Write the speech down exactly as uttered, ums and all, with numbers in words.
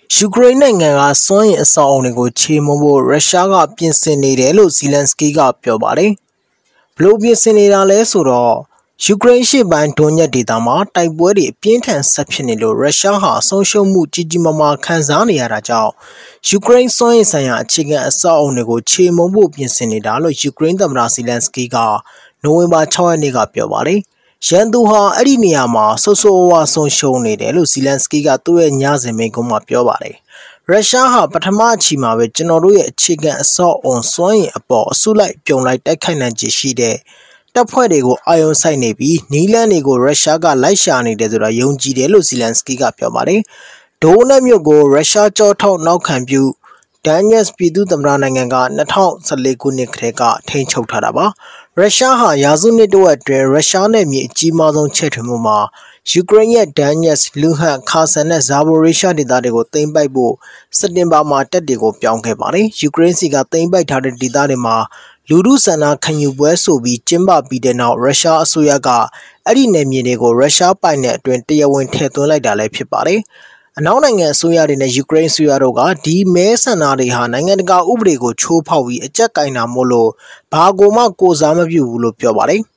ယူကရိန်းနိုင်ငံကစွမ်းအင်အဆောက်အအုံတွေကိုချေမှုန်းဖို့ရုရှားကပြင်ဆင်နေတယ်လို့ဇီလန်စကီးကပြောပါတယ်။ဘလို့ပြင်ဆင်နေတာလဲဆိုတော့ယူကရိန်းရှေ့ပိုင်းဒွန်ညက်ဒေသမှာတိုက်ပွဲတွေအပြင်းထန်ဆက်ဖြစ်နေလို့ရုရှားဟာဆုံးရှုံးမှုကြီးကြီးမားမားခံစားနေရတာကြောင့်ယူကရိန်းစွမ်းအင်ဆိုင်ရာအခြေခံအဆောက်အအုံတွေကိုချေမှုန်းဖို့ပြင်ဆင်နေတာလို့ယူကရိန်းသမ္မတဇီလန်စကီးကနိုဝင်ဘာခြောက်ရက်နေ့ကပြောပါတယ်။ရန်သူဟာအဲ့ဒီနေရာမှာဆိုးဆိုးဝါးဆုံးရှုံးနေတယ်လို့ဇီလန်စကီးကသူ့ရဲ့ညစဉ်မိန့်ခွန်းမှာပြောပါတယ်။ရုရှားဟာပထမအချီမှာပဲကျွန်တော်တို့ရဲ့အခြေခံအဆောက်အုံစွမ်းအင်အပေါ်အစုလိုက်ပြုံလိုက်တိုက်ခိုက်နိုင်ခြေရှိတဲ့တပ်ဖွဲ့တွေကိုအာရုံစိုက်နေပြီးနီလန်တွေကိုရုရှားကလိုက်ရှာနေတယ်ဆိုတာယုံကြည်တယ်လို့ဇီလန်စကီးကပြောပါတယ်။ဒိုနက်မြို့ကိုရုရှားကြောထောက်နောက်ခံပြုဒန်ညက်စ်ပြည်သူ့သမ္မတနိုင်ငံက၂၀၁၄ခုနှစ်ကတည်းကထိန်းချုပ်ထားတာပါ။ရုရှားဟာရာစုနှစ်တဝက်အတွင်းရုရှားနယ်မြေအကြီးမားဆုံးချဲ့ထွင်မှုမှာယူကရိန်းရဲ့ဒန်ညက်စ်၊လူဟန်၊ခါဆန်နဲ့ဇာဘိုရီရှားဒေသတွေကိုသိမ်းပိုက်ဖို့စက်တင်ဘာမှာတပ်တွေကိုပြောင်းခဲ့ပါတယ်။ယူကရိန်းစီကသိမ်းပိုက်ထားတဲ့ဒေသတွေမှာလူထုဆန္ဒခံယူပွဲဆိုပြီးကျင်းပပြီးတဲ့နောက်ရုရှားအစိုးရကအဲ့ဒီနယ်မြေတွေကိုရုရှားပိုင်နယ်အတွင်းတရားဝင်ထည့်သွင်းလိုက်တာလည်းဖြစ်ပါတယ်။အနောက်နိုင်ငံအစိုးရတွေနဲ့ယူကရိန်းအစိုးရတို့ကဒီမဲဆန္ဒတွေဟာနိုင်ငံတကာဥပဒေကိုချိုးဖောက်ပြီးအကြက်ကင်တာမို့လို့ဘာကိုမှကိုစားမပြုဘူးလို့ပြောပါတယ်။